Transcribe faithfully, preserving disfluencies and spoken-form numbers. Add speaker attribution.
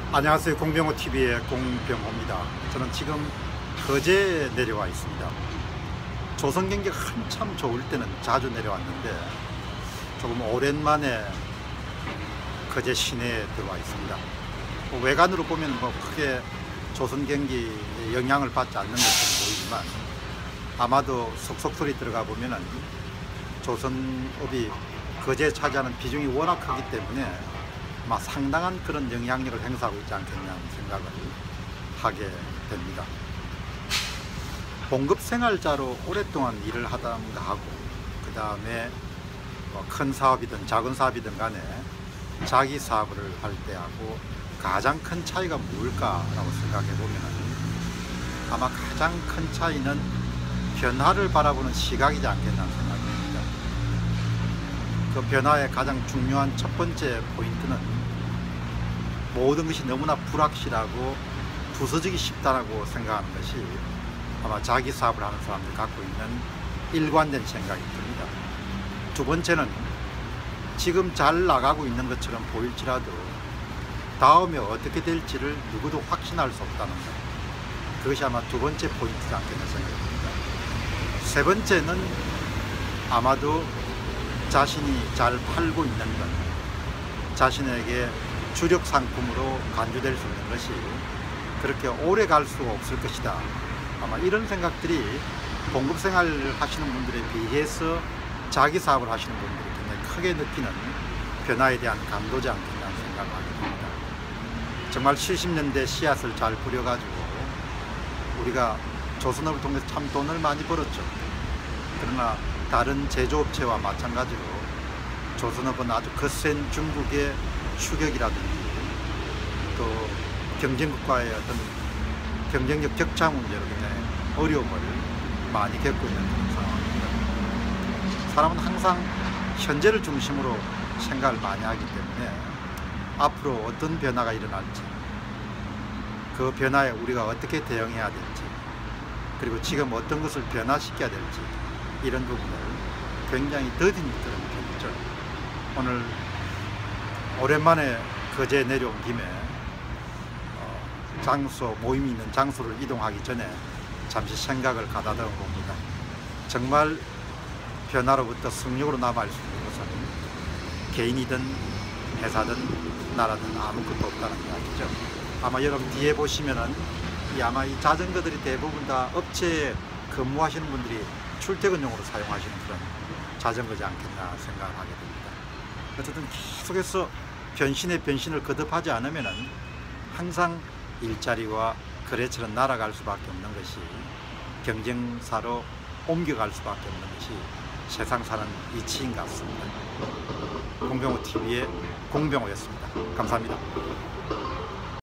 Speaker 1: 안녕하세요. 공병호티비의 공병호입니다. 저는 지금 거제에 내려와 있습니다. 조선 경기가 한참 좋을 때는 자주 내려왔는데 조금 오랜만에 거제 시내에 들어와 있습니다. 뭐 외관으로 보면 뭐 크게 조선 경기에 영향을 받지 않는 것처럼 보이지만 아마도 속속소리 들어가 보면은 조선업이 거제에 차지하는 비중이 워낙 크기 때문에 아마 상당한 그런 영향력을 행사하고 있지 않겠냐는 생각을 하게 됩니다. 봉급생활자로 오랫동안 일을 하던가 하고 그 다음에 뭐 큰 사업이든 작은 사업이든 간에 자기 사업을 할 때하고 가장 큰 차이가 뭘까라고 생각해 보면 아마 가장 큰 차이는 변화를 바라보는 시각이지 않겠냐는 생각이 듭니다. 그 변화의 가장 중요한 첫 번째 포인트는 모든 것이 너무나 불확실하고 부서지기 쉽다라고 생각하는 것이 아마 자기 사업을 하는 사람들이 갖고 있는 일관된 생각이 듭니다. 두 번째는 지금 잘 나가고 있는 것처럼 보일지라도 다음에 어떻게 될지를 누구도 확신할 수 없다는 것, 그것이 아마 두 번째 포인트지 않겠나 생각이 듭니다. 세 번째는 아마도 자신이 잘 팔고 있는 것, 자신에게 주력 상품으로 간주될 수 있는 것이 그렇게 오래 갈 수가 없을 것이다. 아마 이런 생각들이 봉급생활을 하시는 분들에 비해서 자기 사업을 하시는 분들이 굉장히 크게 느끼는 변화에 대한 감도지 않겠나 생각을 하게 됩니다. 정말 칠십 년대 씨앗을 잘 뿌려가지고 우리가 조선업을 통해서 참 돈을 많이 벌었죠. 그러나 다른 제조업체와 마찬가지로 조선업은 아주 거센 중국의 추격이라든지 또 경쟁국과의 어떤 경쟁력 격차 문제로 굉장히 어려움을 많이 겪고 있는 그런 상황입니다. 사람은 항상 현재를 중심으로 생각을 많이 하기 때문에 앞으로 어떤 변화가 일어날지, 그 변화에 우리가 어떻게 대응해야 될지, 그리고 지금 어떤 것을 변화시켜야 될지, 이런 부분을 굉장히 더딘 그런 편이죠. 오늘 오랜만에 거제에 내려온 김에 장소, 모임이 있는 장소를 이동하기 전에 잠시 생각을 가다듬어 봅니다. 정말 변화로부터 승력으로 남아있을 수 있는 것은 개인이든 회사든 나라든 아무것도 없다는 이야기죠. 아마 여러분 뒤에 보시면은 이 아마 이 자전거들이 대부분 다 업체에 근무하시는 분들이 출퇴근용으로 사용하시는 그런 자전거지 않겠나 생각을 하게 됩니다. 어쨌든 계속해서 변신의 변신을 거듭하지 않으면은 항상 일자리와 거래처는 날아갈 수밖에 없는 것이, 경쟁사로 옮겨갈 수밖에 없는 것이 세상 사는 이치인 것 같습니다. 공병호티비의 공병호였습니다. 감사합니다.